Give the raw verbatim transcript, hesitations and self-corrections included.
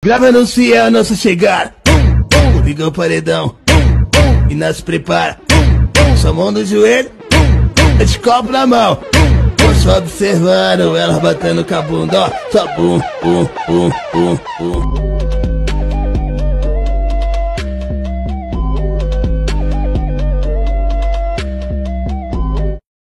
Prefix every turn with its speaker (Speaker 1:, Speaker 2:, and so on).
Speaker 1: Grava anuncia a nossa chegada. Liga o paredão e nós se prepara. Sua mão no joelho, esse copo na mão. Eu só observando elas batendo com a bunda, ó. Só bum, bum, bum, bum, bum.